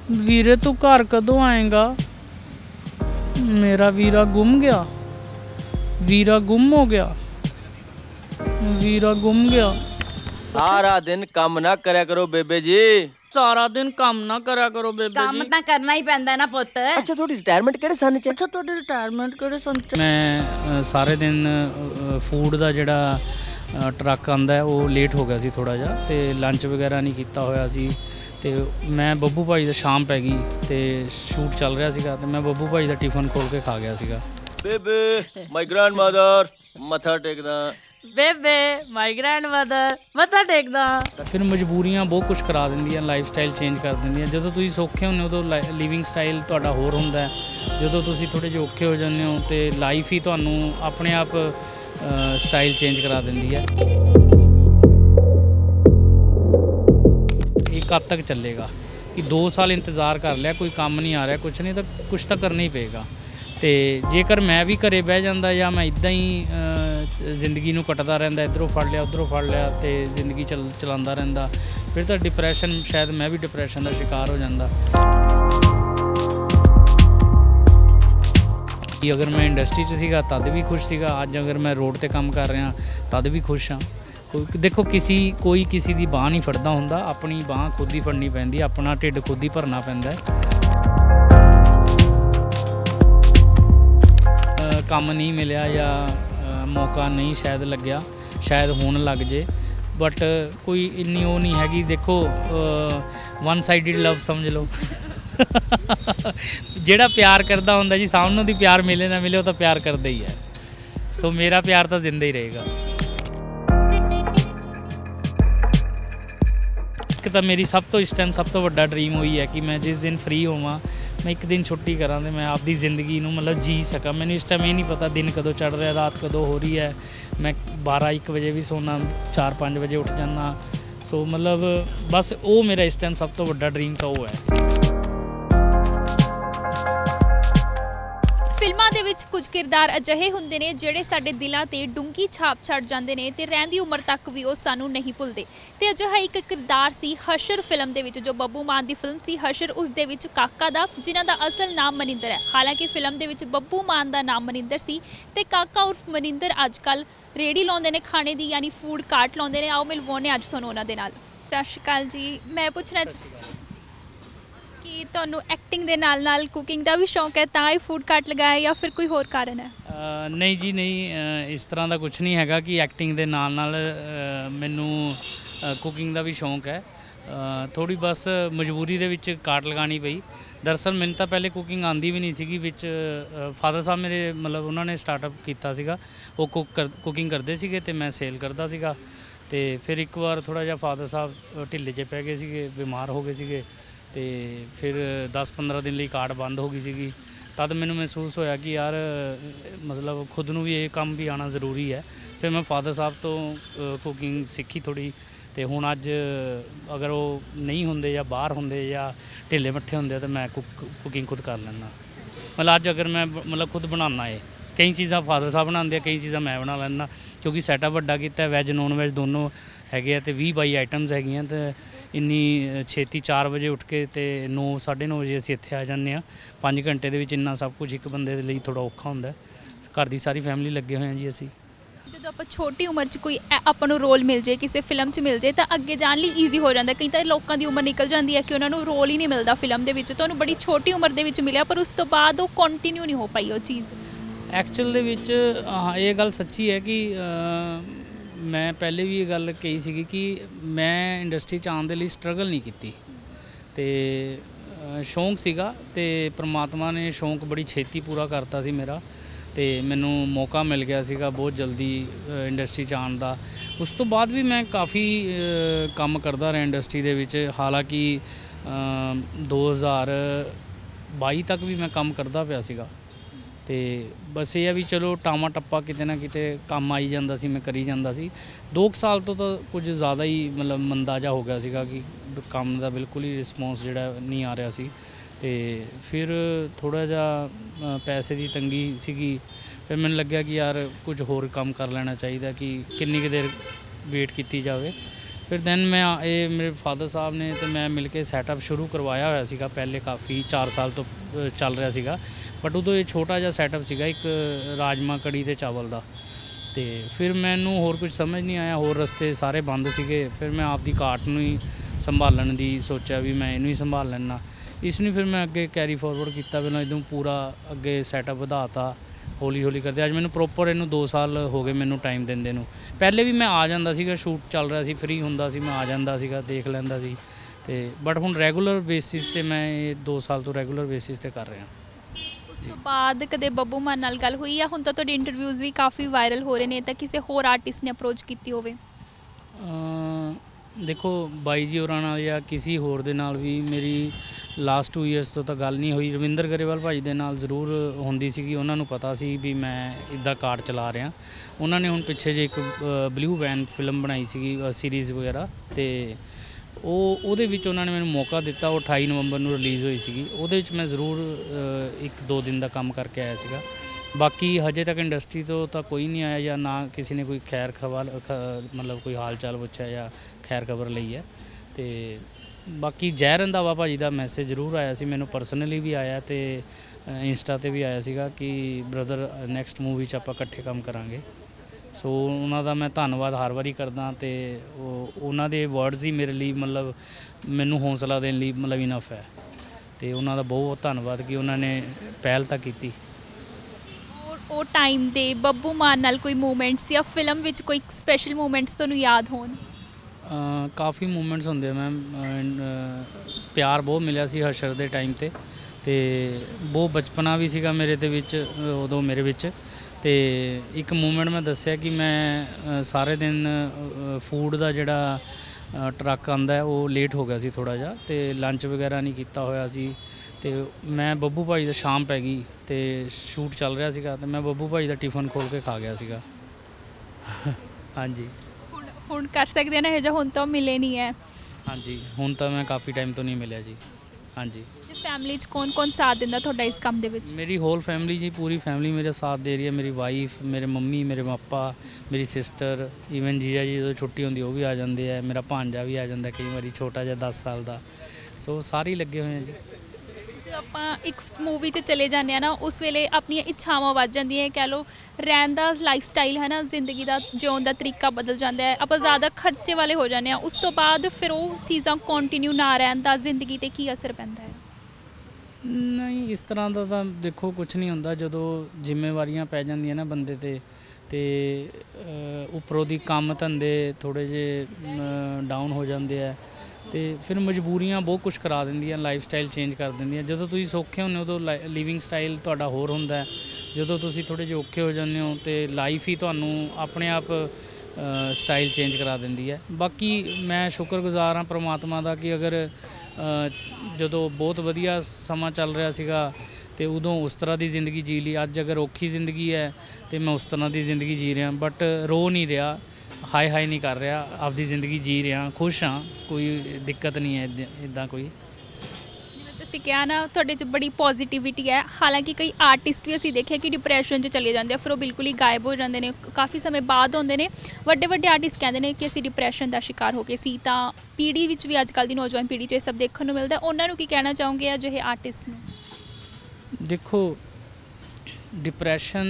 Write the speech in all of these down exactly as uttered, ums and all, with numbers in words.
वीरे तू घर कदों आएगा? मेरा वीरा गुम गया, वीरा गुम हो गया, वीरा गुम गया। सारा दिन काम ना करया करो बेबे जी। सारा दिन काम ना करा करो बेबे काम जी। तां करना ही पैंदा ना पुत्त। अच्छा थोड़ी रिटायरमेंट किहड़े सन च? अच्छा तुहाडी रिटायरमेंट किहड़े सन च? मैं सारे दिन फूड ਦਾ ਜਿਹੜਾ ਟਰੱਕ ਆਂਦਾ ਉਹ ਲੇਟ ਹੋ ਗਿਆ ਸੀ ਥੋੜਾ ਜਿਹਾ ਤੇ ਲੰਚ ਵਗੈਰਾ ਨਹੀਂ ਕੀਤਾ ਹੋਇਆ ਸੀ ਤੇ ਮੈਂ ਬੱਬੂ ਭਾਈ ਦਾ ਸ਼ਾਮ ਪੈ ਗਈ ਤੇ ਸ਼ੂਟ ਚੱਲ ਰਿਹਾ ਸੀਗਾ ਤੇ ਮੈਂ ਬੱਬੂ ਭਾਈ ਦਾ ਟਿਫਨ ਖੋਲ ਕੇ ਖਾ ਗਿਆ ਸੀਗਾ। ਬੇਬੇ ਮਾਈ ਗ੍ਰੈਂਡਮਦਰ ਮੱਥਾ ਟੇਕਦਾ। ਬੇਬੇ ਮਾਈ ਗ੍ਰੈਂਡਮਦਰ ਮੱਥਾ ਟੇਕਦਾ। ਫਿਰ ਮਜਬੂਰੀਆਂ ਬਹੁਤ ਕੁਝ ਕਰਾ ਦਿੰਦੀਆਂ, ਲਾਈਫ ਸਟਾਈਲ ਚੇਂਜ ਕਰ ਦਿੰਦੀਆਂ। ਜਦੋਂ ਤੁਸੀਂ ਸੌਖੇ ਹੁੰਦੇ ਹੋ ਉਦੋਂ ਲਿਵਿੰਗ ਸਟਾਈਲ ਤੁਹਾਡਾ ਹੋਰ ਹੁੰਦਾ, ਜਦੋਂ ਤੁਸੀਂ ਥੋੜ੍ਹੇ ਜਿਹੇ ਔਖੇ ਹੋ ਜਾਂਦੇ ਹੋ ਤੇ ਲਾਈਫ ਹੀ ਤੁਹਾਨੂੰ ਆਪਣੇ ਆਪ ਸਟਾਈਲ ਚੇਂਜ ਕਰਾ ਦਿੰਦੀ ਹੈ। ਇਹ ਕਦ ਤੱਕ ਚੱਲੇਗਾ ਕਿ ਦੋ ਸਾਲ ਇੰਤਜ਼ਾਰ ਕਰ ਲਿਆ, ਕੋਈ ਕੰਮ ਨਹੀਂ ਆ ਰਿਹਾ, ਕੁਛ ਨਹੀਂ, ਤਾਂ ਕੁਛ ਤਾਂ ਕਰਨਾ ਹੀ ਪਏਗਾ। ਤੇ ਜੇਕਰ ਮੈਂ ਵੀ ਘਰੇ ਬਹਿ ਜਾਂਦਾ ਜਾਂ ਮੈਂ ਇੱਦਾਂ ਹੀ ਜ਼ਿੰਦਗੀ ਨੂੰ ਕੱਟਦਾ ਰਹਿੰਦਾ, ਇੱਧਰੋਂ ਫੜ ਲਿਆ ਉੱਧਰੋਂ ਫੜ ਲਿਆ ਤੇ ਜ਼ਿੰਦਗੀ ਚਲ ਚਲਾਉਂਦਾ ਰਹਿੰਦਾ, ਫਿਰ ਤਾਂ ਡਿਪਰੈਸ਼ਨ, ਸ਼ਾਇਦ ਮੈਂ ਵੀ ਡਿਪਰੈਸ਼ਨ ਦਾ ਸ਼ਿਕਾਰ ਹੋ ਜਾਂਦਾ। ਕਿ ਅਗਰ ਮੈਂ ਇੰਡਸਟਰੀ 'ਚ ਸੀਗਾ ਤਦ ਵੀ ਖੁਸ਼ ਸੀਗਾ, ਅੱਜ ਅਗਰ ਮੈਂ ਰੋਡ 'ਤੇ ਕੰਮ ਕਰ ਰਿਹਾ ਤਦ ਵੀ ਖੁਸ਼ ਹਾਂ। ਦੇਖੋ ਕਿਸੇ ਕੋਈ ਕਿਸੇ ਦੀ ਬਾਂਹ ਨਹੀਂ ਫੜਦਾ ਹੁੰਦਾ, ਆਪਣੀ ਬਾਂਹ ਖੁਦ ਹੀ ਫੜਨੀ ਪੈਂਦੀ, ਆਪਣਾ ਢਿੱਡ ਖੁਦ ਹੀ ਭਰਨਾ ਪੈਂਦਾ। ਕੰਮ ਨਹੀਂ ਮਿਲਿਆ ਜਾਂ ਮੌਕਾ ਨਹੀਂ ਸ਼ਾਇਦ ਲੱਗਿਆ, ਸ਼ਾਇਦ ਹੁਣ ਲੱਗ ਜੇ, ਬਟ ਕੋਈ ਇੰਨੀ ਉਹ ਨਹੀਂ ਹੈਗੀ। ਦੇਖੋ ਵਨ ਸਾਈਡਡ ਲਵ ਸਮਝ ਲਓ। ਜਿਹੜਾ ਪਿਆਰ ਕਰਦਾ ਹੁੰਦਾ ਜੀ, ਸਾਹਮਣੇ ਦੀ ਪਿਆਰ ਮਿਲੇ ਨਾ ਮਿਲੇ ਉਹ ਤਾਂ ਪਿਆਰ ਕਰਦਾ ਹੀ ਹੈ। ਸੋ ਮੇਰਾ ਪਿਆਰ ਤਾਂ ਜ਼ਿੰਦਾ ਹੀ ਰਹੇਗਾ। ਇੱਕ ਤਾਂ ਮੇਰੀ ਸਭ ਤੋਂ ਇਸ ਟਾਈਮ ਸਭ ਤੋਂ ਵੱਡਾ ਡਰੀਮ ਹੋਈ ਹੈ ਕਿ ਮੈਂ ਜਿਸ ਦਿਨ ਫ੍ਰੀ ਹੋਵਾਂ, ਮੈਂ ਇੱਕ ਦਿਨ ਛੁੱਟੀ ਕਰਾਂ ਅਤੇ ਮੈਂ ਆਪਦੀ ਜ਼ਿੰਦਗੀ ਨੂੰ ਮਤਲਬ ਜੀ ਸਕਾਂ। ਮੈਨੂੰ ਇਸ ਟਾਈਮ ਇਹ ਨਹੀਂ ਪਤਾ ਦਿਨ ਕਦੋਂ ਚੜ੍ਹ ਰਿਹਾ, ਰਾਤ ਕਦੋਂ ਹੋ ਰਹੀ ਹੈ। ਮੈਂ ਬਾਰਾਂ ਇੱਕ ਵਜੇ ਵੀ ਸੌਣਾ, ਚਾਰ ਪੰਜ ਵਜੇ ਉੱਠ ਜਾਂਦਾ। ਸੋ ਮਤਲਬ ਬਸ ਉਹ ਮੇਰਾ ਇਸ ਟਾਈਮ ਸਭ ਤੋਂ ਵੱਡਾ ਡਰੀਮ ਤਾਂ ਉਹ ਹੈ। ਫਿਲਮਾਂ ਦੇ ਵਿੱਚ ਕੁਝ ਕਿਰਦਾਰ ਅਜਿਹੇ ਹੁੰਦੇ ਨੇ ਜਿਹੜੇ ਸਾਡੇ ਦਿਲਾਂ 'ਤੇ ਡੂੰਘੀ ਛਾਪ ਛੱਡ ਜਾਂਦੇ ਨੇ ਤੇ ਰਹਿੰਦੀ ਉਮਰ ਤੱਕ ਵੀ ਉਹ ਸਾਨੂੰ ਨਹੀਂ ਭੁੱਲਦੇ। ਤੇ ਅਜਿਹਾ ਇੱਕ ਕਿਰਦਾਰ ਸੀ ਹਸ਼ਰ ਫਿਲਮ ਦੇ ਵਿੱਚ, ਜੋ ਬੱਬੂ ਮਾਨ ਦੀ ਫਿਲਮ ਸੀ ਹਸ਼ਰ। ਉਸ ਦੇ ਵਿੱਚ ਕਾਕਾ ਦਾ, ਜਿਨ੍ਹਾਂ ਦਾ ਅਸਲ ਨਾਮ ਮਨਿੰਦਰ ਹੈ। ਹਾਲਾਂਕਿ ਫਿਲਮ ਦੇ ਵਿੱਚ ਬੱਬੂ ਮਾਨ ਦਾ ਨਾਮ ਮਨਿੰਦਰ ਸੀ ਤੇ ਕਾਕਾ ਉਰਫ ਮਨਿੰਦਰ ਅੱਜ ਕੱਲ੍ਹ ਰੇਹੜੀ ਲਾਉਂਦੇ ਨੇ ਖਾਣੇ ਦੀ, ਯਾਨੀ ਫੂਡ ਕਾਰਟ ਲਾਉਂਦੇ ਨੇ। ਆਓ ਮਿਲਵਾਉਂਦੇ ਅੱਜ ਤੁਹਾਨੂੰ ਉਹਨਾਂ ਦੇ ਨਾਲ। ਸਤਿ ਸ਼੍ਰੀ ਅਕਾਲ ਜੀ। ਮੈਂ ਪੁੱਛਣਾ ਕਿ ਤੁਹਾਨੂੰ ਐਕਟਿੰਗ ਦੇ ਨਾਲ ਨਾਲ ਕੁਕਿੰਗ ਦਾ ਵੀ ਸ਼ੌਂਕ ਹੈ ਤਾਂ ਇਹ ਫੂਡ ਕਾਰਟ ਲਗਾਇਆ ਜਾਂ ਫਿਰ ਕੋਈ ਹੋਰ ਕਾਰਨ ਹੈ? ਨਹੀਂ ਜੀ ਨਹੀਂ, ਇਸ ਤਰ੍ਹਾਂ ਦਾ ਕੁਝ ਨਹੀਂ ਹੈਗਾ ਕਿ ਐਕਟਿੰਗ ਦੇ ਨਾਲ ਨਾਲ ਮੈਨੂੰ ਕੁਕਿੰਗ ਦਾ ਵੀ ਸ਼ੌਂਕ ਹੈ। ਥੋੜ੍ਹੀ ਬਸ ਮਜਬੂਰੀ ਦੇ ਵਿੱਚ ਕਾਰਟ ਲਗਾਉਣੀ ਪਈ। ਦਰਅਸਲ ਮੈਨੂੰ ਤਾਂ ਪਹਿਲੇ ਕੁਕਿੰਗ ਆਉਂਦੀ ਵੀ ਨਹੀਂ ਸੀਗੀ। ਵਿੱਚ ਫਾਦਰ ਸਾਹਿਬ ਮੇਰੇ ਮਤਲਬ ਉਹਨਾਂ ਨੇ ਸਟਾਰਟਅਪ ਕੀਤਾ ਸੀਗਾ, ਉਹ ਕੁੱਕ ਕਰ ਕੁਕਿੰਗ ਕਰਦੇ ਸੀਗੇ ਅਤੇ ਮੈਂ ਸੇਲ ਕਰਦਾ ਸੀਗਾ। ਅਤੇ ਫਿਰ ਇੱਕ ਵਾਰ ਥੋੜ੍ਹਾ ਜਿਹਾ ਫਾਦਰ ਸਾਹਿਬ ਢਿੱਲੇ 'ਚ ਪੈ ਗਏ ਸੀਗੇ, ਬਿਮਾਰ ਹੋ ਗਏ ਸੀਗੇ ਅਤੇ ਫਿਰ ਦਸ ਪੰਦਰਾਂ ਦਿਨ ਲਈ ਕਾਰਟ ਬੰਦ ਹੋ ਗਈ ਸੀਗੀ। ਤਦ ਮੈਨੂੰ ਮਹਿਸੂਸ ਹੋਇਆ ਕਿ ਯਾਰ ਮਤਲਬ ਖੁਦ ਨੂੰ ਵੀ ਇਹ ਕੰਮ ਵੀ ਆਉਣਾ ਜ਼ਰੂਰੀ ਹੈ। ਫਿਰ ਮੈਂ ਫਾਦਰ ਸਾਹਿਬ ਤੋਂ ਕੁਕਿੰਗ ਸਿੱਖੀ ਥੋੜ੍ਹੀ, ਅਤੇ ਹੁਣ ਅੱਜ ਅਗਰ ਉਹ ਨਹੀਂ ਹੁੰਦੇ ਜਾਂ ਬਾਹਰ ਹੁੰਦੇ ਜਾਂ ਢਿੱਲੇ ਮੱਠੇ ਹੁੰਦੇ ਤਾਂ ਮੈਂ ਕੁਕ ਕੁਕਿੰਗ ਖੁਦ ਕਰ ਲੈਂਦਾ। ਮਤਲਬ ਅੱਜ ਅਗਰ ਮੈਂ ਮਤਲਬ ਖੁਦ ਬਣਾਉਣਾ ਹੈ, ਕਈ ਚੀਜ਼ਾਂ ਫਾਦਰ ਸਾਹਿਬ ਬਣਾਉਂਦੇ ਆ, ਕਈ ਚੀਜ਼ਾਂ ਮੈਂ ਬਣਾ ਲੈਂਦਾ ਕਿਉਂਕਿ ਸੈਟਅਪ ਵੱਡਾ ਕੀਤਾ, ਵੈਜ ਨੋਨ ਵੈਜ ਦੋਨੋਂ ਹੈਗੇ ਆ ਅਤੇ ਵੀਹ ਬਾਈ ਆਈਟਮਸ ਹੈਗੀਆਂ। ਅਤੇ ਇੰਨੀ ਛੇਤੀ ਚਾਰ ਵਜੇ ਉੱਠ ਕੇ ਅਤੇ ਨੌ ਸਾਢੇ ਨੌ ਵਜੇ ਅਸੀਂ ਇੱਥੇ ਆ ਜਾਂਦੇ ਹਾਂ। ਪੰਜ ਘੰਟੇ ਦੇ ਵਿੱਚ ਇੰਨਾ ਸਭ ਕੁਝ ਇੱਕ ਬੰਦੇ ਦੇ ਲਈ ਥੋੜ੍ਹਾ ਔਖਾ ਹੁੰਦਾ। ਘਰ ਦੀ ਸਾਰੀ ਫੈਮਿਲੀ ਲੱਗੇ ਹੋਏ ਹਾਂ ਜੀ ਅਸੀਂ। ਜਦੋਂ ਆਪਾਂ ਛੋਟੀ ਉਮਰ 'ਚ ਕੋਈ ਆਪਾਂ ਨੂੰ ਰੋਲ ਮਿਲ ਜੇ, ਕਿਸੇ ਫਿਲਮ 'ਚ ਮਿਲ ਜੇ ਤਾਂ ਅੱਗੇ ਜਾਣ ਲਈ ਈਜ਼ੀ ਹੋ ਜਾਂਦਾ। ਕਈ ਤਾਂ ਲੋਕਾਂ ਦੀ ਉਮਰ ਨਿਕਲ ਜਾਂਦੀ ਹੈ ਕਿ ਉਹਨਾਂ ਨੂੰ ਰੋਲ ਹੀ ਨਹੀਂ ਮਿਲਦਾ ਫਿਲਮ ਦੇ ਵਿੱਚ। ਤੁਹਾਨੂੰ ਬੜੀ ਛੋਟੀ ਉਮਰ ਦੇ ਵਿੱਚ ਮਿਲਿਆ ਪਰ ਉਸ ਤੋਂ ਬਾਅਦ ਉਹ ਕੰਟੀਨਿਊ ਨਹੀਂ ਹੋ ਪਾਈ ਉਹ ਚੀਜ਼। ਐਕਚੁਅਲ ਦੇ ਵਿੱਚ ਹਾਂ ਇਹ ਗੱਲ ਸੱਚੀ ਹੈ ਕਿ ਮੈਂ ਪਹਿਲੇ ਵੀ ਇਹ ਗੱਲ ਕਹੀ ਸੀਗੀ ਕਿ ਮੈਂ ਇੰਡਸਟਰੀ 'ਚ ਆਉਣ ਦੇ ਲਈ ਸਟਰਗਲ ਨਹੀਂ ਕੀਤੀ ਅਤੇ ਸ਼ੌਂਕ ਸੀਗਾ ਅਤੇ ਪ੍ਰਮਾਤਮਾ ਨੇ ਸ਼ੌਂਕ ਬੜੀ ਛੇਤੀ ਪੂਰਾ ਕਰਤਾ ਸੀ ਮੇਰਾ ਅਤੇ ਮੈਨੂੰ ਮੌਕਾ ਮਿਲ ਗਿਆ ਸੀਗਾ ਬਹੁਤ ਜਲਦੀ ਇੰਡਸਟਰੀ 'ਚ ਆਉਣ ਦਾ। ਉਸ ਤੋਂ ਬਾਅਦ ਵੀ ਮੈਂ ਕਾਫੀ ਕੰਮ ਕਰਦਾ ਰਿਹਾ ਇੰਡਸਟਰੀ ਦੇ ਵਿੱਚ। ਹਾਲਾਂਕਿ ਦੋ ਹਜ਼ਾਰ ਬਾਈ ਤੱਕ ਵੀ ਮੈਂ ਕੰਮ ਕਰਦਾ ਪਿਆ ਸੀਗਾ ਅਤੇ ਬਸ ਇਹ ਆ ਵੀ ਚਲੋ ਟਾਵਾਂ ਟੱਪਾ ਕਿਤੇ ਨਾ ਕਿਤੇ ਕੰਮ ਆਈ ਜਾਂਦਾ ਸੀ, ਮੈਂ ਕਰੀ ਜਾਂਦਾ ਸੀ। ਦੋ ਕੁ ਸਾਲ ਤੋਂ ਤਾਂ ਕੁਝ ਜ਼ਿਆਦਾ ਹੀ ਮਤਲਬ ਮੰਦਾ ਜਿਹਾ ਹੋ ਗਿਆ ਸੀਗਾ ਕਿ ਕੰਮ ਦਾ ਬਿਲਕੁਲ ਹੀ ਰਿਸਪੌਂਸ ਜਿਹੜਾ ਨਹੀਂ ਆ ਰਿਹਾ ਸੀ ਅਤੇ ਫਿਰ ਥੋੜ੍ਹਾ ਜਿਹਾ ਪੈਸੇ ਦੀ ਤੰਗੀ ਸੀਗੀ। ਫਿਰ ਮੈਨੂੰ ਲੱਗਿਆ ਕਿ ਯਾਰ ਕੁਝ ਹੋਰ ਕੰਮ ਕਰ ਲੈਣਾ ਚਾਹੀਦਾ ਕਿ ਕਿੰਨੀ ਕੁ ਦੇਰ ਵੇਟ ਕੀਤੀ ਜਾਵੇ। ਫਿਰ ਦੈਨ ਮੈਂ ਇਹ ਮੇਰੇ ਫਾਦਰ ਸਾਹਿਬ ਨੇ ਤੇ ਮੈਂ ਮਿਲ ਕੇ ਸੈਟਅਪ ਸ਼ੁਰੂ ਕਰਵਾਇਆ ਹੋਇਆ ਸੀਗਾ ਪਹਿਲੇ, ਕਾਫੀ ਚਾਰ ਸਾਲ ਤੋਂ ਅ, ਚੱਲ ਰਿਹਾ ਸੀਗਾ। ਬਟ ਉਦੋਂ ਇਹ ਛੋਟਾ ਜਿਹਾ ਸੈਟਅਪ ਸੀਗਾ, ਇੱਕ ਰਾਜਮਾ ਕੜੀ ਤੇ ਚਾਵਲ ਦਾ। ਤੇ ਫਿਰ ਮੈਨੂੰ ਹੋਰ ਕੁਝ ਸਮਝ ਨਹੀਂ ਆਇਆ, ਹੋਰ ਰਸਤੇ ਸਾਰੇ ਬੰਦ ਸੀਗੇ। ਫਿਰ ਮੈਂ ਆਪਦੀ ਕਾਰਟ ਨੂੰ ਹੀ ਸੰਭਾਲਣ ਦੀ ਸੋਚਿਆ ਵੀ ਮੈਂ ਇਹਨੂੰ ਹੀ ਸੰਭਾਲ ਲੈਣਾ। ਇਸ ਨੂੰ ਫਿਰ ਮੈਂ ਅੱਗੇ ਕੈਰੀ ਫਾਰਵਰਡ ਕੀਤਾ, ਪਹਿਲਾਂ ਇਹਨੂੰ ਪੂਰਾ ਅੱਗੇ ਸੈਟਅਪ ਵਧਾਤਾ ਹੌਲੀ ਹੌਲੀ ਕਰਦੇ। ਅੱਜ ਮੈਨੂੰ ਪ੍ਰੋਪਰ ਇਹਨੂੰ ਦੋ ਸਾਲ ਹੋ ਗਏ ਮੈਨੂੰ ਟਾਈਮ ਦਿੰਦੇ ਨੂੰ। ਪਹਿਲੇ ਵੀ ਮੈਂ ਆ ਜਾਂਦਾ ਸੀਗਾ, ਸ਼ੂਟ ਚੱਲ ਰਿਹਾ ਸੀ, ਫ੍ਰੀ ਹੁੰਦਾ ਸੀ, ਮੈਂ ਆ ਜਾਂਦਾ ਸੀਗਾ, ਦੇਖ ਲੈਂਦਾ ਸੀ। ਤੇ ਬਟ ਹੁਣ ਰੈਗੂਲਰ ਬੇਸਿਸ 'ਤੇ ਮੈਂ ਇਹ ਦੋ ਸਾਲ ਤੋਂ ਰੈਗੂਲਰ ਬੇਸਿਸ 'ਤੇ ਕਰ ਰਿਹਾ। ਉਸ ਤੋਂ ਬਾਅਦ ਕਦੇ ਬੱਬੂ ਮਾਨ ਨਾਲ ਗੱਲ ਹੋਈ ਆ? ਹੁਣ ਤਾਂ ਤੁਹਾਡੇ ਇੰਟਰਵਿਊਜ਼ ਵੀ ਕਾਫੀ ਵਾਇਰਲ ਹੋ ਰਹੇ ਨੇ, ਤਾਂ ਕਿਸੇ ਹੋਰ ਆਰਟਿਸਟ ਨੇ ਅਪਰੋਚ ਕੀਤੀ ਹੋਵੇ? ਦੇਖੋ ਬਾਈ ਜੀ ਹੋਰਾਂ ਨਾਲ ਜਾਂ ਕਿਸੇ ਹੋਰ ਦੇ ਨਾਲ ਵੀ ਮੇਰੀ ਲਾਸਟ ਟੂ ਈਅਰਸ ਤੋਂ ਤਾਂ ਗੱਲ ਨਹੀਂ ਹੋਈ। ਰਵਿੰਦਰ ਗਰੇਵਾਲ ਭਾਜੀ ਦੇ ਨਾਲ ਜ਼ਰੂਰ ਹੁੰਦੀ ਸੀਗੀ, ਉਹਨਾਂ ਨੂੰ ਪਤਾ ਸੀ ਵੀ ਮੈਂ ਇੱਦਾਂ ਕਾਰਡ ਚਲਾ ਰਿਹਾ। ਉਹਨਾਂ ਨੇ ਹੁਣ ਪਿੱਛੇ ਜੇ ਇੱਕ ਬਲੂ ਵੈਨ ਫਿਲਮ ਬਣਾਈ ਸੀਗੀ ਸੀਰੀਜ਼ ਵਗੈਰਾ, ਤੇ ਉਹ ਉਹਦੇ ਵਿੱਚ ਉਹਨਾਂ ਨੇ ਮੈਨੂੰ ਮੌਕਾ ਦਿੱਤਾ। ਉਹ ਅਠਾਈ ਨਵੰਬਰ ਨੂੰ ਰਿਲੀਜ਼ ਹੋਈ ਸੀਗੀ, ਉਹਦੇ ਵਿੱਚ ਮੈਂ ਜ਼ਰੂਰ ਇੱਕ ਦੋ ਦਿਨ ਦਾ ਕੰਮ ਕਰਕੇ ਆਇਆ ਸੀਗਾ। ਬਾਕੀ ਹਜੇ ਤੱਕ ਇੰਡਸਟਰੀ ਤੋਂ ਤਾਂ ਕੋਈ ਨਹੀਂ ਆਇਆ, ਜਾਂ ਨਾ ਕਿਸੇ ਨੇ ਕੋਈ ਖੈਰ ਖਵਾਲ ਮਤਲਬ ਕੋਈ ਹਾਲ ਚਾਲ ਪੁੱਛਿਆ ਜਾਂ ਖੈਰ ਖਬਰ ਲਈ ਹੈ। ਤੇ ਬਾਕੀ ਜੈ ਰੰਧਾਵਾ ਭਾਜੀ ਦਾ ਮੈਸੇਜ ਜ਼ਰੂਰ ਆਇਆ ਸੀ ਮੈਨੂੰ, ਪਰਸਨਲੀ ਵੀ ਆਇਆ ਤੇ ਇੰਸਟਾ 'ਤੇ ਵੀ ਆਇਆ ਸੀਗਾ ਕਿ ਬ੍ਰਦਰ ਨੈਕਸਟ ਮੂਵੀ 'ਚ ਆਪਾਂ ਇਕੱਠੇ ਕੰਮ ਕਰਾਂਗੇ। ਸੋ ਉਹਨਾਂ ਦਾ ਮੈਂ ਧੰਨਵਾਦ ਹਰ ਵਾਰੀ ਕਰਦਾ, ਤੇ ਉਹ ਉਹਨਾਂ ਦੇ ਵਰਡਸ ਹੀ ਮੇਰੇ ਲਈ ਮਤਲਬ ਮੈਨੂੰ ਹੌਸਲਾ ਦੇਣ ਲਈ ਮਤਲਬ ਇਨਫ ਹੈ। ਤੇ ਉਹਨਾਂ ਦਾ ਬਹੁਤ ਧੰਨਵਾਦ ਕਿ ਉਹਨਾਂ ਨੇ ਪਹਿਲ ਤਾਂ ਕੀਤੀ। ਉਹ ਟਾਈਮ ਦੇ ਬੱਬੂ ਮਾਨ ਨਾਲ ਕੋਈ ਮੂਮੈਂਟਸ ਜਾਂ ਫਿਲਮ ਵਿੱਚ ਕੋਈ ਸਪੈਸ਼ਲ ਮੂਮੈਂਟਸ ਤੁਹਾਨੂੰ ਯਾਦ ਹੋਣ? ਕਾਫੀ ਮੂਮੈਂਟਸ ਹੁੰਦੇ ਆ ਮੈਮ। ਪਿਆਰ ਬਹੁਤ ਮਿਲਿਆ ਸੀ ਹਸ਼ਰ ਦੇ ਟਾਈਮ 'ਤੇ, ਤੇ ਬਹੁਤ ਬਚਪਨਾ ਵੀ ਸੀਗਾ ਮੇਰੇ ਦੇ ਵਿੱਚ ਉਦੋਂ ਮੇਰੇ ਵਿੱਚ। ਤੇ ਇੱਕ ਮੂਮੈਂਟ ਮੈਂ ਦੱਸਿਆ ਕਿ ਮੈਂ ਸਾਰੇ ਦਿਨ ਫੂਡ ਦਾ ਜਿਹੜਾ ਟਰੱਕ ਆਉਂਦਾ ਉਹ ਲੇਟ ਹੋ ਗਿਆ ਸੀ ਥੋੜ੍ਹਾ ਜਿਹਾ, ਤੇ ਲੰਚ ਵਗੈਰਾ ਨਹੀਂ ਕੀਤਾ ਹੋਇਆ ਸੀ। ਤੇ ਮੈਂ ਬੱਬੂ ਭਾਜੀ ਦਾ ਸ਼ਾਮ ਪੈ ਗਈ ਤੇ ਸ਼ੂਟ ਚੱਲ ਰਿਹਾ ਸੀਗਾ, ਤੇ ਮੈਂ ਬੱਬੂ ਭਾਜੀ ਦਾ ਟਿਫਨ ਖੋਲ੍ਹ ਕੇ ਖਾ ਗਿਆ ਸੀਗਾ। ਹਾਂਜੀ ਹੁਣ ਹੁਣ ਕਰ ਸਕਦੇ ਨਾ ਇਹ ਜਿਹਾ? ਹੁਣ ਤਾਂ ਮਿਲੇ ਨਹੀਂ ਹੈ। ਹਾਂਜੀ ਹੁਣ ਤਾਂ ਮੈਂ ਕਾਫੀ ਟਾਈਮ ਤੋਂ ਨਹੀਂ ਮਿਲਿਆ ਜੀ। ਹਾਂਜੀ। ਤੇ ਫੈਮਿਲੀ 'ਚ ਕੌਣ ਕੌਣ ਸਾਥ ਦਿੰਦਾ ਤੁਹਾਡਾ ਇਸ ਕੰਮ ਦੇ ਵਿੱਚ? ਮੇਰੀ ਹੋਲ ਫੈਮਿਲੀ ਜੀ, ਪੂਰੀ ਫੈਮਿਲੀ ਮੇਰਾ ਸਾਥ ਦੇ ਰਹੀ ਹੈ। ਮੇਰੀ ਵਾਈਫ, ਮੇਰੇ ਮੰਮੀ, ਮੇਰੇ ਪਾਪਾ, ਮੇਰੀ ਸਿਸਟਰ, ਈਵਨ ਜੀਜਾ ਜੀ ਜਦੋਂ ਛੁੱਟੀ ਹੁੰਦੀ ਉਹ ਵੀ ਆ ਜਾਂਦੇ ਆ। ਮੇਰਾ ਭਾਂਜਾ ਵੀ ਆ ਜਾਂਦਾ ਕਈ ਵਾਰੀ, ਛੋਟਾ ਜਿਹਾ ਦਸ ਸਾਲ ਦਾ। ਸੋ ਸਾਰੇ ਹੀ ਲੱਗੇ ਹੋਏ ਆ ਜੀ। ਜਦੋਂ ਆਪਾਂ ਇੱਕ ਮੂਵੀ 'ਚ ਚਲੇ ਜਾਂਦੇ ਆ ਨਾ, ਉਸ ਵੇਲੇ ਆਪਣੀਆਂ ਇੱਛਾਵਾਂ ਵੱਧ ਜਾਂਦੀਆਂ, ਕਹਿ ਲਓ ਰਹਿਣ ਦਾ ਲਾਈਫ ਸਟਾਈਲ ਹੈ ਨਾ, ਜ਼ਿੰਦਗੀ ਦਾ ਜਿਉਣ ਦਾ ਤਰੀਕਾ ਬਦਲ ਜਾਂਦਾ ਹੈ, ਆਪਾਂ ਜ਼ਿਆਦਾ ਖਰਚੇ ਵਾਲੇ ਹੋ ਜਾਂਦੇ ਆ। ਉਸ ਤੋਂ ਬਾਅਦ ਫਿਰ ਉਹ ਚੀਜ਼ਾਂ ਕੰਟੀਨਿਊ ਨਾ ਰਹਿਣ ਦਾ ਜ਼ਿੰਦਗੀ 'ਤੇ ਕੀ ਅਸਰ ਪੈਂਦਾ ਹੈ? ਨਹੀਂ, ਇਸ ਤਰ੍ਹਾਂ ਦਾ ਤਾਂ ਦੇਖੋ ਕੁਝ ਨਹੀਂ ਹੁੰਦਾ। ਜਦੋਂ ਜ਼ਿੰਮੇਵਾਰੀਆਂ ਪੈ ਜਾਂਦੀਆਂ ਨਾ ਬੰਦੇ 'ਤੇ, ਤੇ ਉੱਪਰੋਂ ਦੀ ਕੰਮ ਧੰਦੇ ਥੋੜ੍ਹੇ ਜਿਹੇ ਡਾਊਨ ਹੋ ਜਾਂਦੇ ਆ, ਤੇ ਫਿਰ ਮਜਬੂਰੀਆਂ ਬਹੁਤ ਕੁਝ ਕਰਾ ਦਿੰਦੀਆਂ, ਲਾਈਫ ਸਟਾਈਲ ਚੇਂਜ ਕਰ ਦਿੰਦੀਆਂ। ਜਦੋਂ ਤੁਸੀਂ ਸੌਖੇ ਹੁੰਦੇ ਹੋ ਉਦੋਂ ਲਿਵਿੰਗ ਸਟਾਈਲ ਤੁਹਾਡਾ ਹੋਰ ਹੁੰਦਾ। ਜਦੋਂ ਤੁਸੀਂ ਥੋੜ੍ਹੇ ਜਿਹੇ ਔਖੇ ਹੋ ਜਾਂਦੇ ਹੋ ਤੇ ਲਾਈਫ ਹੀ ਤੁਹਾਨੂੰ ਆਪਣੇ ਆਪ ਸਟਾਈਲ ਚੇਂਜ ਕਰਾ ਦਿੰਦੀ ਹੈ। ਬਾਕੀ ਮੈਂ ਸ਼ੁਕਰਗੁਜ਼ਾਰ ਹਾਂ ਪ੍ਰਮਾਤਮਾ ਦਾ ਕਿ ਅਗਰ ਜਦੋਂ ਬਹੁਤ ਵਧੀਆ ਸਮਾਂ ਚੱਲ ਰਿਹਾ ਸੀਗਾ ਤੇ ਉਦੋਂ ਉਸ ਤਰ੍ਹਾਂ ਦੀ ਜ਼ਿੰਦਗੀ ਜੀ ਲਈ। ਅੱਜ ਅਗਰ ਔਖੀ ਜ਼ਿੰਦਗੀ ਹੈ ਤੇ ਮੈਂ ਉਸ ਤਰ੍ਹਾਂ ਦੀ ਜ਼ਿੰਦਗੀ ਜੀ ਰਿਹਾ, ਬਟ ਰੋ ਨਹੀਂ ਰਿਹਾ, ਹਾਈ ਹਾਈ ਨਹੀਂ ਕਰ ਰਿਹਾ, ਆਪਦੀ ਜ਼ਿੰਦਗੀ ਜੀ ਰਿਹਾ, ਖੁਸ਼ ਹਾਂ, ਕੋਈ ਦਿੱਕਤ ਨਹੀਂ ਹੈ ਇੱਦਾਂ ਕੋਈ। ਜਿਵੇਂ ਤੁਸੀਂ ਕਿਹਾ ਨਾ ਤੁਹਾਡੇ 'ਚ ਬੜੀ ਪੋਜ਼ਿਟਿਵਿਟੀ ਹੈ। ਹਾਲਾਂਕਿ ਕਈ ਆਰਟਿਸਟ ਵੀ ਅਸੀਂ ਦੇਖਿਆ ਕਿ ਡਿਪਰੈਸ਼ਨ 'ਚ ਚਲੇ ਜਾਂਦੇ ਆ, ਫਿਰ ਉਹ ਬਿਲਕੁਲ ਹੀ ਗਾਇਬ ਹੋ ਜਾਂਦੇ ਨੇ, ਕਾਫੀ ਸਮੇਂ ਬਾਅਦ ਆਉਂਦੇ ਨੇ। ਵੱਡੇ ਵੱਡੇ ਆਰਟਿਸਟ ਕਹਿੰਦੇ ਨੇ ਕਿ ਅਸੀਂ ਡਿਪਰੈਸ਼ਨ ਦਾ ਸ਼ਿਕਾਰ ਹੋ ਗਏ ਸੀ। ਤਾਂ ਪੀੜ੍ਹੀ ਵਿੱਚ ਵੀ ਅੱਜ ਕੱਲ੍ਹ ਦੀ ਨੌਜਵਾਨ ਪੀੜ੍ਹੀ 'ਚ ਇਹ ਸਭ ਦੇਖਣ ਨੂੰ ਮਿਲਦਾ। ਉਹਨਾਂ ਨੂੰ ਕੀ ਕਹਿਣਾ ਚਾਹੋਗੇ ਅਜਿਹੇ ਆਰਟਿਸਟ ਨੂੰ? ਦੇਖੋ ਡਿਪਰੈਸ਼ਨ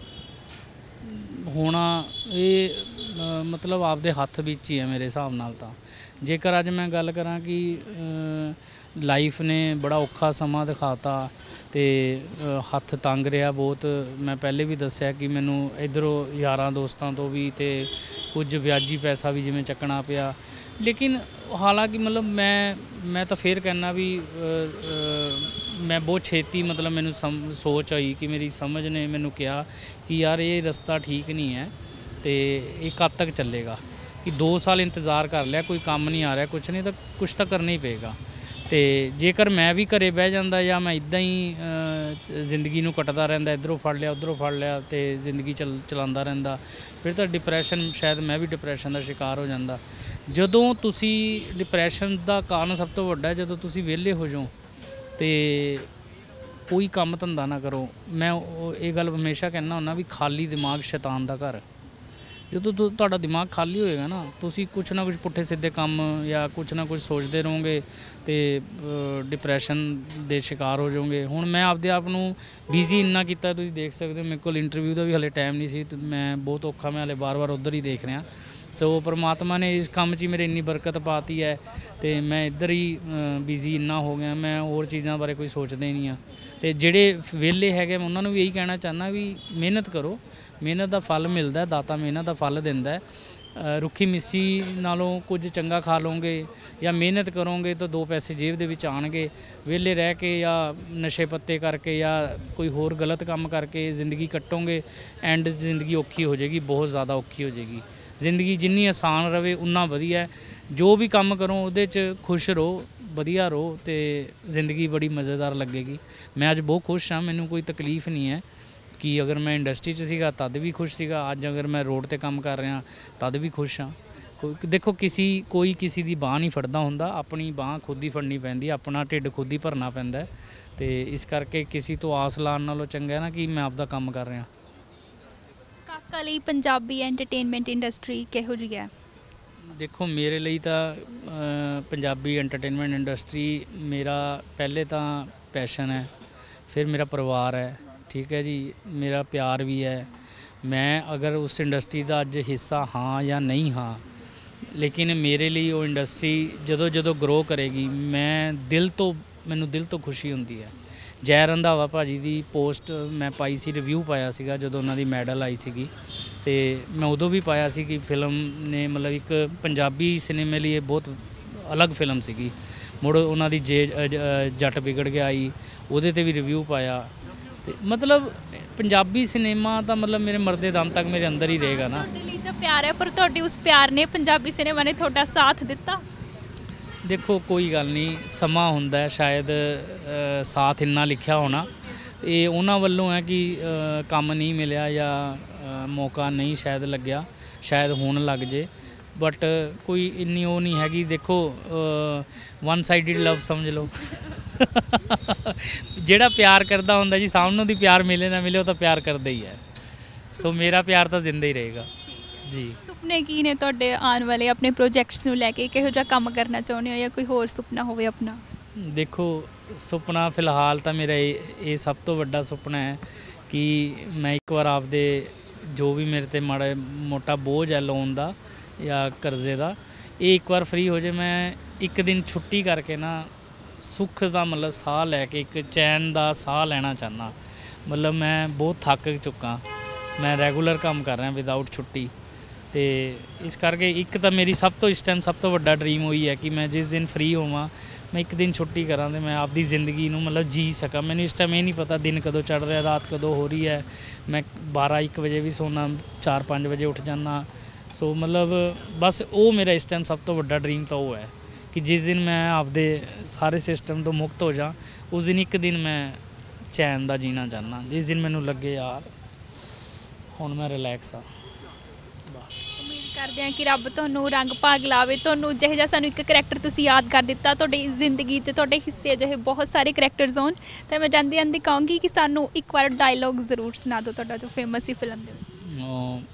ਹੋਣਾ ਇਹ ਮਤਲਬ ਆਪਦੇ ਹੱਥ ਵਿੱਚ ਹੀ ਹੈ ਮੇਰੇ ਹਿਸਾਬ ਨਾਲ। ਤਾਂ ਜੇਕਰ ਅੱਜ ਮੈਂ ਗੱਲ ਕਰਾਂ ਕਿ ਲਾਈਫ ਨੇ ਬੜਾ ਔਖਾ ਸਮਾਂ ਦਿਖਾਤਾ ਤੇ ਹੱਥ ਤੰਗ ਰਿਹਾ ਬਹੁਤ। ਮੈਂ ਪਹਿਲੇ ਵੀ ਦੱਸਿਆ ਕਿ ਮੈਨੂੰ ਇੱਧਰੋਂ ਯਾਰਾਂ ਦੋਸਤਾਂ ਤੋਂ ਵੀ ਤੇ ਕੁਝ ਵਿਆਜੀ ਪੈਸਾ ਵੀ ਜਿਵੇਂ ਚੱਕਣਾ ਪਿਆ। ਲੇਕਿਨ ਹਾਲਾਂਕਿ ਮਤਲਬ ਮੈਂ ਮੈਂ ਤਾਂ ਫਿਰ ਕਹਿਣਾ ਵੀ ਮੈਂ ਬਹੁਤ ਛੇਤੀ ਮਤਲਬ ਮੈਨੂੰ ਸਮ ਸੋਚ ਆਈ ਕਿ ਮੇਰੀ ਸਮਝ ਨੇ ਮੈਨੂੰ ਕਿਹਾ ਕਿ ਯਾਰ ਇਹ ਰਸਤਾ ਠੀਕ ਨਹੀਂ ਹੈ ਤੇ ਇਹ ਕਦ ਤੱਕ ਚੱਲੇਗਾ, ਕਿ ਦੋ ਸਾਲ ਇੰਤਜ਼ਾਰ ਕਰ ਲਿਆ, ਕੋਈ ਕੰਮ ਨਹੀਂ ਆ ਰਿਹਾ, ਕੁਛ ਨਹੀਂ, ਤਾਂ ਕੁਛ ਤਾਂ ਕਰਨਾ ਹੀ ਪਏਗਾ। ਤੇ ਜੇਕਰ ਮੈਂ ਵੀ ਘਰੇ ਬਹਿ ਜਾਂਦਾ ਜਾਂ ਮੈਂ ਇੱਦਾਂ ਹੀ ਜ਼ਿੰਦਗੀ ਨੂੰ ਕੱਟਦਾ ਰਹਿੰਦਾ, ਇੱਧਰੋਂ ਫੜ ਲਿਆ ਉੱਧਰੋਂ ਫੜ ਲਿਆ ਤੇ ਜ਼ਿੰਦਗੀ ਚਲ ਚਲਾਉਂਦਾ ਰਹਿੰਦਾ, ਫਿਰ ਤਾਂ ਡਿਪਰੈਸ਼ਨ, ਸ਼ਾਇਦ ਮੈਂ ਵੀ ਡਿਪਰੈਸ਼ਨ ਦਾ ਸ਼ਿਕਾਰ ਹੋ ਜਾਂਦਾ। ਜਦੋਂ ਤੁਸੀਂ ਡਿਪਰੈਸ਼ਨ ਦਾ ਕਾਰਨ ਸਭ ਤੋਂ ਵੱਡਾ ਜਦੋਂ ਤੁਸੀਂ ਵਿਹਲੇ ਹੋ ਜਾਓ ਤੇ ਕੋਈ ਕੰਮ ਧੰਦਾ ਨਾ ਕਰੋ। ਮੈਂ ਇਹ ਗੱਲ ਹਮੇਸ਼ਾ ਕਹਿੰਦਾ ਹੁੰਦਾ ਵੀ ਖਾਲੀ ਦਿਮਾਗ ਸ਼ੈਤਾਨ ਦਾ ਘਰ। ਜਦੋਂ ਤੁ- ਤੁਹਾਡਾ ਦਿਮਾਗ ਖਾਲੀ ਹੋਏਗਾ ਨਾ, ਤੁਸੀਂ ਕੁਛ ਨਾ ਕੁਛ ਪੁੱਠੇ ਸਿੱਧੇ ਕੰਮ ਜਾਂ ਕੁਛ ਨਾ ਕੁਛ ਸੋਚਦੇ ਰਹੋਗੇ ਤੇ ਡਿਪਰੈਸ਼ਨ ਦੇ ਸ਼ਿਕਾਰ ਹੋ ਜਾਓਗੇ। ਹੁਣ ਮੈਂ ਆਪਦੇ ਆਪ ਨੂੰ ਬਿਜ਼ੀ ਇੰਨਾ ਕੀਤਾ, ਤੁਸੀਂ ਦੇਖ ਸਕਦੇ ਹੋ ਮੇਰੇ ਕੋਲ ਇੰਟਰਵਿਊ ਦਾ ਵੀ ਹਲੇ ਟਾਈਮ ਨਹੀਂ ਸੀ, ਤੇ ਮੈਂ ਬਹੁਤ ਔਖਾ, ਮੈਂ ਹਲੇ ਬਾਰ-ਬਾਰ ਉੱਧਰ ਹੀ ਦੇਖ ਰਿਹਾ। ਸੋ ਪਰਮਾਤਮਾ ਨੇ ਇਸ ਕੰਮ 'ਚ ਹੀ ਮੇਰੇ ਇੰਨੀ ਬਰਕਤ ਪਾਤੀ ਹੈ ਤੇ ਮੈਂ ਇੱਧਰ ਹੀ ਬਿਜ਼ੀ ਇੰਨਾ ਹੋ ਗਿਆ, ਮੈਂ ਹੋਰ ਚੀਜ਼ਾਂ ਬਾਰੇ ਕੋਈ ਸੋਚਦਾ ਹੀ ਨਹੀਂ ਆ। ਤੇ ਜਿਹੜੇ ਵਿਹਲੇ ਹੈਗੇ ਮੈਂ ਉਹਨਾਂ ਨੂੰ ਵੀ ਇਹੀ ਕਹਿਣਾ ਚਾਹੁੰਦਾ ਵੀ ਮਿਹਨਤ ਕਰੋ, ਮਿਹਨਤ ਦਾ ਫਲ ਮਿਲਦਾ, ਦਾਤਾ ਮਿਹਨਤ ਦਾ ਫਲ ਦਿੰਦਾ ਹੈ। ਰੁੱਖੀ ਮਿੱਸੀ ਨਾਲੋਂ ਕੁਝ ਚੰਗਾ ਖਾ ਲਓਗੇ ਜਾਂ ਮਿਹਨਤ ਕਰੋਗੇ ਤਾਂ ਦੋ ਪੈਸੇ ਜੇਬ ਦੇ ਵਿੱਚ ਆਉਣਗੇ। ਵਿਹਲੇ ਰਹਿ ਕੇ ਜਾਂ ਨਸ਼ੇ ਪੱਤੇ ਕਰਕੇ ਜਾਂ ਕੋਈ ਹੋਰ ਗਲਤ ਕੰਮ ਕਰਕੇ ਜ਼ਿੰਦਗੀ ਕੱਟੋਗੇ, ਐਂਡ ਜ਼ਿੰਦਗੀ ਔਖੀ ਹੋ ਜਾਏਗੀ, ਬਹੁਤ ਜ਼ਿਆਦਾ ਔਖੀ ਹੋ ਜਾਏਗੀ। ਜ਼ਿੰਦਗੀ ਜਿੰਨੀ ਆਸਾਨ ਰਵੇ ਉਨਾ ਵਧੀਆ। ਜੋ ਵੀ ਕੰਮ ਕਰੋ ਉਹਦੇ 'ਚ ਖੁਸ਼ ਰਹੋ, ਵਧੀਆ ਰਹੋ ਤੇ ਜ਼ਿੰਦਗੀ ਬੜੀ ਮਜ਼ੇਦਾਰ ਲੱਗੇਗੀ। ਮੈਂ ਅੱਜ ਬਹੁਤ ਖੁਸ਼ ਹਾਂ, ਮੈਨੂੰ ਕੋਈ ਤਕਲੀਫ ਨਹੀਂ ਹੈ ਕਿ ਅਗਰ ਮੈਂ ਇੰਡਸਟਰੀ 'ਚ ਸੀਗਾ ਤਦ ਵੀ ਖੁਸ਼ ਸੀਗਾ, ਅੱਜ ਅਗਰ ਮੈਂ ਰੋਡ ਤੇ ਕੰਮ ਕਰ ਰਿਹਾ ਤਦ ਵੀ ਖੁਸ਼ ਹਾਂ। ਕੋਈ ਦੇਖੋ ਕਿਸੇ ਕੋਈ ਕਿਸੇ ਦੀ ਬਾਂਹ ਨਹੀਂ ਫੜਦਾ ਹੁੰਦਾ, ਆਪਣੀ ਬਾਂਹ ਖੁਦ ਹੀ ਫੜਨੀ ਪੈਂਦੀ, ਆਪਣਾ ਢਿੱਡ ਖੁਦ ਹੀ ਭਰਨਾ ਪੈਂਦਾ ਤੇ ਇਸ ਕਰਕੇ ਕਿਸੇ ਤੋਂ ਆਸ ਲਾਉਣ ਨਾਲੋਂ ਚੰਗਾ ਨਾ ਕਿ ਮੈਂ ਆਪਦਾ ਕੰਮ ਕਰ ਰਿਹਾ। ਕਾਕਾ ਲਈ ਪੰਜਾਬੀ ਐਂਟਰਟੇਨਮੈਂਟ ਇੰਡਸਟਰੀ ਕਿਹੋ ਜਿਹੀ ਹੈ? ਦੇਖੋ ਮੇਰੇ ਲਈ ਤਾਂ ਪੰਜਾਬੀ ਐਂਟਰਟੇਨਮੈਂਟ ਇੰਡਸਟਰੀ ਮੇਰਾ ਪਹਿਲੇ ਤਾਂ ਪੈਸ਼ਨ ਹੈ, ਫਿਰ ਮੇਰਾ ਪਰਿਵਾਰ ਹੈ, ਠੀਕ ਹੈ ਜੀ, ਮੇਰਾ ਪਿਆਰ ਵੀ ਹੈ। ਮੈਂ ਅਗਰ ਉਸ ਇੰਡਸਟਰੀ ਦਾ ਅੱਜ ਹਿੱਸਾ ਹਾਂ ਜਾਂ ਨਹੀਂ ਹਾਂ, ਲੇਕਿਨ ਮੇਰੇ ਲਈ ਉਹ ਇੰਡਸਟਰੀ ਜਦੋਂ ਜਦੋਂ ਗਰੋ ਕਰੇਗੀ, ਮੈਂ ਦਿਲ ਤੋਂ ਮੈਨੂੰ ਦਿਲ ਤੋਂ ਖੁਸ਼ੀ ਹੁੰਦੀ ਹੈ। ਜੈ ਰੰਧਾਵਾ ਭਾਜੀ ਦੀ ਪੋਸਟ ਮੈਂ ਪਾਈ ਸੀ, ਰਿਵਿਊ ਪਾਇਆ ਸੀਗਾ ਜਦੋਂ ਉਹਨਾਂ ਦੀ ਮੈਡਲ ਆਈ ਸੀਗੀ, ਤੇ ਮੈਂ ਉਦੋਂ ਵੀ ਪਾਇਆ ਸੀ ਕਿ ਫਿਲਮ ਨੇ ਮਤਲਬ ਇੱਕ ਪੰਜਾਬੀ ਸਿਨੇਮੇ ਲਈ ਇਹ ਬਹੁਤ ਅਲੱਗ ਫਿਲਮ ਸੀਗੀ। ਮੁੜ ਉਹਨਾਂ ਦੀ ਜੇ ਜੱਟ ਵਿਗੜ ਗਿਆ ਆਈ, ਉਹਦੇ 'ਤੇ ਵੀ ਰਿਵਿਊ ਪਾਇਆ। ਤੇ ਮਤਲਬ ਪੰਜਾਬੀ ਸਿਨੇਮਾ ਤਾਂ ਮਤਲਬ ਮੇਰੇ ਮਰਦੇ ਦਮ ਤੱਕ ਮੇਰੇ ਅੰਦਰ ਹੀ ਰਹੇਗਾ ਨਾ। ਤੁਹਾਡੇ ਲਈ ਤਾਂ ਪਿਆਰ ਹੈ, ਪਰ ਤੁਹਾਡੀ ਉਸ ਪਿਆਰ ਨੇ ਪੰਜਾਬੀ ਸਿਨੇਮਾ ਨੇ ਤੁਹਾਡਾ ਸਾਥ ਦਿੱਤਾ? ਦੇਖੋ ਕੋਈ ਗੱਲ ਨਹੀਂ, ਸਮਾਂ ਹੁੰਦਾ, ਸ਼ਾਇਦ ਸਾਥ ਇੰਨਾ ਲਿਖਿਆ ਹੋਣਾ, ਇਹ ਉਹਨਾਂ ਵੱਲੋਂ ਹੈ ਕਿ ਕੰਮ ਨਹੀਂ ਮਿਲਿਆ ਜਾਂ ਮੌਕਾ ਨਹੀਂ ਸ਼ਾਇਦ ਲੱਗਿਆ, ਸ਼ਾਇਦ ਹੁਣ ਲੱਗ ਜੇ, ਬਟ ਕੋਈ ਇੰਨੀ ਉਹ ਨਹੀਂ ਹੈਗੀ। ਦੇਖੋ ਵਨ ਸਾਈਡਡ ਲਵ ਸਮਝ ਲਓ। ਜਿਹੜਾ ਪਿਆਰ ਕਰਦਾ ਹੁੰਦਾ ਜੀ, ਸਾਹਮਣੇ ਦੀ ਪਿਆਰ ਮਿਲੇ ਨਾ ਮਿਲੇ, ਉਹ ਤਾਂ ਪਿਆਰ ਕਰਦਾ ਹੀ ਹੈ। ਸੋ ਮੇਰਾ ਪਿਆਰ ਤਾਂ ਜ਼ਿੰਦਾ ਹੀ ਰਹੇਗਾ ਜੀ। ਸੁਪਨੇ ਕੀ ਨੇ ਤੁਹਾਡੇ ਆਉਣ ਵਾਲੇ ਆਪਣੇ ਪ੍ਰੋਜੈਕਟਸ ਨੂੰ ਲੈ ਕੇ? ਕਿਹੋ ਜਿਹਾ ਕੰਮ ਕਰਨਾ ਚਾਹੁੰਦੇ ਹੋ ਜਾਂ ਕੋਈ ਹੋਰ ਸੁਪਨਾ ਹੋਵੇ ਆਪਣਾ? ਦੇਖੋ ਸੁਪਨਾ ਫਿਲਹਾਲ ਤਾਂ ਮੇਰਾ ਇਹ ਇਹ ਸਭ ਤੋਂ ਵੱਡਾ ਸੁਪਨਾ ਹੈ ਕਿ ਮੈਂ ਇੱਕ ਵਾਰ ਆਪਦੇ ਜੋ ਵੀ ਮੇਰੇ 'ਤੇ ਮਾੜਾ ਮੋਟਾ ਬੋਝ ਹੈ ਲੋਨ ਦਾ ਜਾਂ ਕਰਜ਼ੇ ਦਾ, ਇਹ ਇੱਕ ਵਾਰ ਫ੍ਰੀ ਹੋ ਜਾਏ। ਮੈਂ ਇੱਕ ਦਿਨ ਛੁੱਟੀ ਕਰਕੇ ਨਾ ਸੁੱਖ ਦਾ ਮਤਲਬ ਸਾਹ ਲੈ ਕੇ, ਇੱਕ ਚੈਨ ਦਾ ਸਾਹ ਲੈਣਾ ਚਾਹੁੰਦਾ। ਮਤਲਬ ਮੈਂ ਬਹੁਤ ਥੱਕ ਚੁੱਕਾ, ਮੈਂ ਰੈਗੂਲਰ ਕੰਮ ਕਰ ਰਿਹਾ ਵਿਦਆਊਟ ਛੁੱਟੀ, ਤੇ ਇਸ ਕਰਕੇ ਇੱਕ ਤਾਂ ਮੇਰੀ ਸਭ ਤੋਂ ਇਸ ਟਾਈਮ ਸਭ ਤੋਂ ਵੱਡਾ ਡਰੀਮ ਉਹੀ ਹੈ ਕਿ ਮੈਂ ਜਿਸ ਦਿਨ ਫ੍ਰੀ ਹੋਵਾਂ, ਮੈਂ ਇੱਕ ਦਿਨ ਛੁੱਟੀ ਕਰਾਂ ਤੇ ਮੈਂ ਆਪਦੀ ਜ਼ਿੰਦਗੀ ਨੂੰ ਮਤਲਬ ਜੀ ਸਕਾਂ। ਮੈਨੂੰ ਇਸ ਟਾਈਮ ਇਹ ਨਹੀਂ ਪਤਾ ਦਿਨ ਕਦੋਂ ਚੜ੍ਹ ਰਿਹਾ, ਰਾਤ ਕਦੋਂ ਹੋ ਰਹੀ ਹੈ। ਮੈਂ ਬਾਰਾਂ ਇੱਕ ਵਜੇ ਵੀ ਸੌਣਾ, ਚਾਰ ਪੰਜ ਵਜੇ ਉੱਠ ਜਾਂਦਾ। ਸੋ ਮਤਲਬ ਬਸ ਉਹ ਮੇਰਾ ਇਸ ਟਾਈਮ ਸਭ ਤੋਂ ਵੱਡਾ ਡਰੀਮ ਤਾਂ ਉਹ ਹੈ ਕਿ ਜਿਸ ਦਿਨ ਮੈਂ ਆਪਦੇ ਸਾਰੇ ਸਿਸਟਮ ਤੋਂ ਮੁਕਤ ਹੋ ਜਾ, ਉਸ ਦਿਨ ਇੱਕ ਦਿਨ ਮੈਂ ਚੈਨ ਦਾ ਜੀਣਾ ਚਾਹੁੰਦਾ, ਜਿਸ ਦਿਨ ਮੈਨੂੰ ਲੱਗੇ ਯਾਰ ਹੁਣ ਮੈਂ ਰਿਲੈਕਸ ਆ ਬਸ। ਉਮੀਦ ਕਰਦੇ ਹਾਂ ਕਿ ਰੱਬ ਤੁਹਾਨੂੰ ਰੰਗ ਭਾਗ ਲਾਵੇ, ਤੁਹਾਨੂੰ ਜਿਹੋ ਜਿਹਾ ਸਾਨੂੰ ਇੱਕ ਕਰੈਕਟਰ ਤੁਸੀਂ ਯਾਦ ਕਰ ਦਿੱਤਾ, ਤੁਹਾਡੀ ਜ਼ਿੰਦਗੀ 'ਚ ਤੁਹਾਡੇ ਹਿੱਸੇ ਜਿਹੇ ਬਹੁਤ ਸਾਰੇ ਕਰੈਕਟਰਸ ਹੋਣ। ਤਾਂ ਮੈਂ ਜਾਂਦੀ ਜਾਂਦੀ ਕਹਾਂਗੀ ਕਿ ਸਾਨੂੰ ਇੱਕ ਵਾਰ ਡਾਇਲੋਗ ਜ਼ਰੂਰ ਸੁਣਾ ਦਿਓ ਤੁਹਾਡਾ ਜੋ ਫੇਮਸ ਸੀ ਫਿਲਮ ਦੇ ਵਿੱਚ।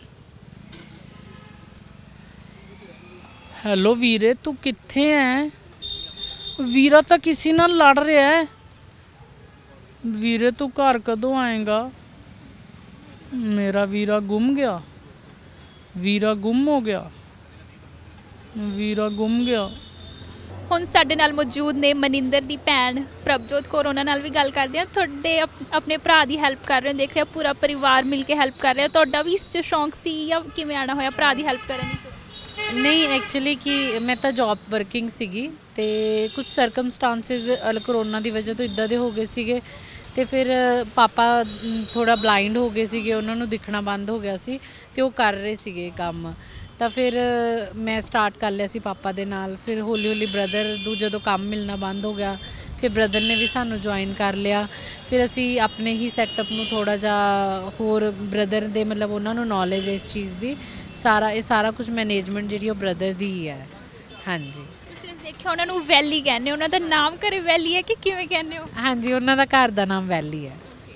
ਹੈਲੋ ਵੀਰੇ, ਤੂੰ ਕਿੱਥੇ ਹੈ? ਵੀਰਾ ਤਾਂ ਕਿਸੇ ਨਾਲ ਲੜ ਰਿਹਾ ਹੈ। ਵੀਰੇ ਤੂੰ ਘਰ ਕਦੋਂ ਆਏਗਾ? ਮੇਰਾ ਵੀਰਾ ਗੁੰਮ ਗਿਆ, ਵੀਰਾ ਗੁੰਮ ਹੋ ਗਿਆ, ਵੀਰਾ ਗੁੰਮ ਗਿਆ। ਹੁਣ ਸਾਡੇ ਨਾਲ ਮੌਜੂਦ ਨੇ ਮਨਿੰਦਰ ਦੀ ਭੈਣ ਪ੍ਰਭਜੋਤ ਕੌਰ, ਉਹਨਾਂ ਨਾਲ ਵੀ ਗੱਲ ਕਰਦੇ ਹਾਂ। ਤੁਹਾਡੇ ਆਪਣੇ ਭਰਾ ਦੀ ਹੈਲਪ ਕਰ ਰਹੇ ਹੋ, ਦੇਖ ਰਿਹਾ ਪੂਰਾ ਪਰਿਵਾਰ ਮਿਲ ਕੇ ਹੈਲਪ ਕਰ ਰਿਹਾ, ਤੁਹਾਡਾ ਵੀ ਇਸ 'ਚ ਸ਼ੌਂਕ ਸੀ ਜਾਂ ਕਿਵੇਂ ਆਉਣਾ ਹੋਇਆ ਭਰਾ ਦੀ ਹੈਲਪ ਕਰਨ ਦੀ? ਨਹੀਂ ਐਕਚੁਅਲੀ ਕਿ ਮੈਂ ਤਾਂ ਜੌਬ ਵਰਕਿੰਗ ਸੀਗੀ ਅਤੇ ਕੁਝ ਸਰਕਮਸਟਾਂਸਿਸ ਕਰੋਨਾ ਦੀ ਵਜ੍ਹਾ ਤੋਂ ਇੱਦਾਂ ਦੇ ਹੋ ਗਏ ਸੀਗੇ, ਅਤੇ ਫਿਰ ਪਾਪਾ ਥੋੜ੍ਹਾ ਬਲਾਈਂਡ ਹੋ ਗਏ ਸੀਗੇ, ਉਹਨਾਂ ਨੂੰ ਦਿਖਣਾ ਬੰਦ ਹੋ ਗਿਆ ਸੀ ਅਤੇ ਉਹ ਕਰ ਰਹੇ ਸੀਗੇ ਕੰਮ। ਤਾਂ ਫਿਰ ਮੈਂ ਸਟਾਰਟ ਕਰ ਲਿਆ ਸੀ ਪਾਪਾ ਦੇ ਨਾਲ। ਫਿਰ ਹੌਲੀ ਹੌਲੀ ਬ੍ਰਦਰ ਨੂੰ ਜਦੋਂ ਕੰਮ ਮਿਲਣਾ ਬੰਦ ਹੋ ਗਿਆ, ਫਿਰ ਬ੍ਰਦਰ ਨੇ ਵੀ ਸਾਨੂੰ ਜੁਆਇਨ ਕਰ ਲਿਆ। ਫਿਰ ਅਸੀਂ ਆਪਣੇ ਹੀ ਸੈਟਅਪ ਨੂੰ ਥੋੜ੍ਹਾ ਜਿਹਾ ਹੋਰ ਬ੍ਰਦਰ ਦੇ ਮਤਲਬ ਉਹਨਾਂ ਨੂੰ ਨੌਲੇਜ ਹੈ ਇਸ ਚੀਜ਼ ਦੀ, ਸਾਰਾ ਇਹ ਸਾਰਾ ਕੁਝ ਮੈਨੇਜਮੈਂਟ ਜਿਹੜੀ ਉਹ ਬ੍ਰਦਰ ਦੀ ਹੀ ਹੈ। ਹਾਂਜੀ, ਤੁਸੀਂ ਦੇਖਿਆ ਉਹਨਾਂ ਨੂੰ ਵੈਲੀ ਕਹਿੰਦੇ, ਉਹਨਾਂ ਦਾ ਨਾਮ ਘਰੇ ਵੈਲੀ ਹੈ ਕਿ ਕਿਵੇਂ ਕਹਿੰਦੇ ਹੋ? ਹਾਂਜੀ, ਉਹਨਾਂ ਦਾ ਘਰ ਦਾ ਨਾਮ ਵੈਲੀ ਹੈ।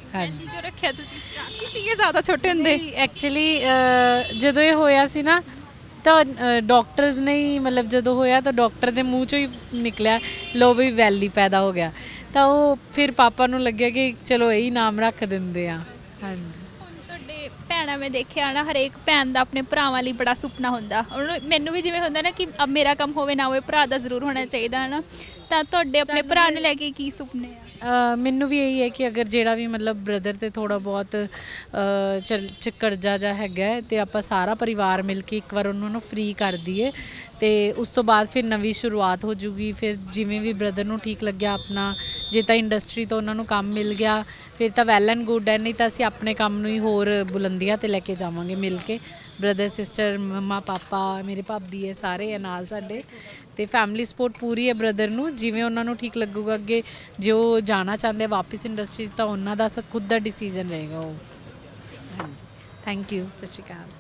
ਹਾਂਜੀ ਕਿਉਂ ਰੱਖਿਆ ਤੁਸੀਂ? ਸ਼ਰਾਰਤੀ ਸੀਗੇ ਜ਼ਿਆਦਾ ਛੋਟੇ ਹੁੰਦੇ? ਐਕਚੁਅਲੀ ਜਦੋਂ ਇਹ ਹੋਇਆ ਸੀ ਨਾ ਤਾਂ ਡਾਕਟਰਸ ਨੇ ਹੀ ਮਤਲਬ ਜਦੋਂ ਹੋਇਆ ਤਾਂ ਡਾਕਟਰ ਦੇ ਮੂੰਹ ਚੋਂ ਹੀ ਨਿਕਲਿਆ ਲੋ ਵੀ ਵੈਲੀ ਪੈਦਾ ਹੋ ਗਿਆ, ਤਾਂ ਉਹ ਫਿਰ ਪਾਪਾ ਨੂੰ ਲੱਗਿਆ ਕਿ ਚਲੋ ਇਹੀ ਨਾਮ ਰੱਖ ਦਿੰਦੇ ਆ। ਹਾਂਜੀ ਹੁਣ ਤੁਹਾਡੇ ਭੈਣਾਂ ਮੈਂ ਦੇਖਿਆ ਨਾ, ਹਰੇਕ ਭੈਣ ਦਾ ਆਪਣੇ ਭਰਾਵਾਂ ਲਈ ਬੜਾ ਸੁਪਨਾ ਹੁੰਦਾ। ਉਹਨੂੰ ਮੈਨੂੰ ਵੀ ਜਿਵੇਂ ਹੁੰਦਾ ਨਾ ਕਿ ਅਬ ਮੇਰਾ ਕੰਮ ਹੋਵੇ ਨਾ ਹੋਵੇ, ਭਰਾ ਦਾ ਜ਼ਰੂਰ ਹੋਣਾ ਚਾਹੀਦਾ ਹੈ ਨਾ। ਤਾਂ ਤੁਹਾਡੇ ਆਪਣੇ ਭਰਾ ਨੂੰ ਲੈ ਕੇ ਕੀ ਸੁਪਨੇ ਆ? ਅ, ਮੈਨੂੰ ਵੀ ਇਹੀ ਹੈ ਕਿ ਅਗਰ ਜਿਹੜਾ ਵੀ ਮਤਲਬ ਬ੍ਰਦਰ ਤੇ ਥੋੜਾ ਬਹੁਤ ਅ, ਚਲ ਚ ਕਰਜ਼ਾ ਜਾ ਹੈਗਾ ਹੈ ਤੇ ਆਪਾਂ ਸਾਰਾ ਪਰਿਵਾਰ ਮਿਲ ਕੇ ਇੱਕ ਵਾਰ ਉਹਨਾਂ ਨੂੰ ਫ੍ਰੀ ਕਰ ਦਈਏ ਤੇ ਉਸ ਤੋਂ ਬਾਅਦ ਫਿਰ ਨਵੀਂ ਸ਼ੁਰੂਆਤ ਹੋ ਜੂਗੀ। ਫਿਰ ਜਿਵੇਂ ਵੀ ਬ੍ਰਦਰ ਨੂੰ ਠੀਕ ਲੱਗਿਆ ਆਪਣਾ, ਜੇ ਤਾਂ ਇੰਡਸਟਰੀ ਤੋਂ ਉਹਨਾਂ ਨੂੰ ਕੰਮ ਮਿਲ ਗਿਆ ਫਿਰ ਤਾਂ ਵੈਲ ਐਂਡ ਗੁੱਡ ਹੈ, ਨਹੀਂ ਤਾਂ ਅਸੀਂ ਆਪਣੇ ਕੰਮ ਨੂੰ ਹੀ ਹੋਰ ਬੁਲੰਦੀਆਂ ਤੇ ਲੈ ਕੇ ਜਾਵਾਂਗੇ ਮਿਲ ਕੇ। ਬ੍ਰਦਰ ਸਿਸਟਰ ਮੰਮਾ ਪਾਪਾ ਮੇਰੇ ਭਾਬੀ ਹੈ ਸਾਰੇ ਹੈ ਨਾਲ ਸਾਡੇ, ਤੇ ਫੈਮਿਲੀ ਸਪੋਰਟ ਪੂਰੀ ਹੈ ਬ੍ਰਦਰ ਨੂੰ। ਜਿਵੇਂ ਉਹਨਾਂ ਨੂੰ ਠੀਕ ਲੱਗੂਗਾ ਅੱਗੇ, ਜੇ ਉਹ ਜਾਣਾ ਚਾਹੁੰਦੇ ਵਾਪਸ ਇੰਡਸਟਰੀ 'ਚ ਤਾਂ ਉਹਨਾਂ ਦਾ ਸ ਖੁਦ ਦਾ ਡਿਸੀਜਨ ਰਹੇਗਾ ਉਹ। ਹਾਂਜੀ ਥੈਂਕ ਯੂ, ਸਤਿ ਸ਼੍ਰੀ ਅਕਾਲ।